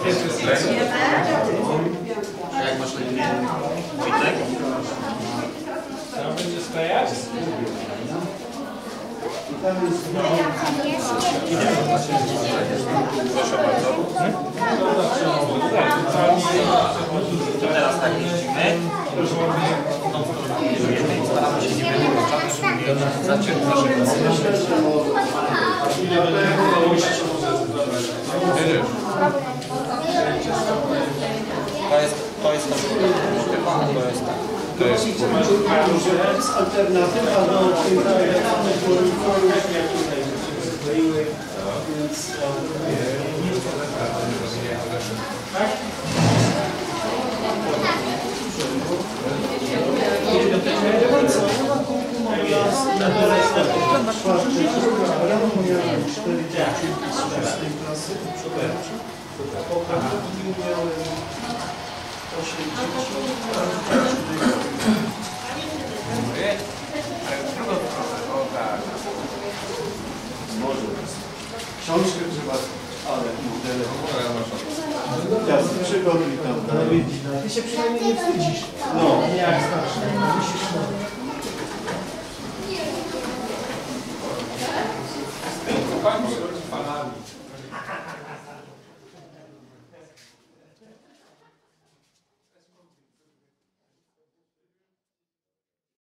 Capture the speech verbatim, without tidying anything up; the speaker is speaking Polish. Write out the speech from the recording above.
Jak masz na imię? Wojtek? Tam będzie sklejać? Proszę bardzo. To teraz tak jeździmy. Staramy się nie wyruszać, żeby nie zaciąć naszego To jest, to jest to, to jest tak. To jest alternatywa do tych zarejestrowanych polityków, jak tutaj się skleiły, więc tak? Na dole jest czwarty rano miałem cztery dziewczynki z szóstej klasy. Po drugim miałem osiem dzieci. Może książkę trzeba, ale modele. Ja z przygody tam dalej. Ty się przynajmniej nie wstydzisz. No. Nie jak starszy. Musisz no. Pani przychodzi fanami.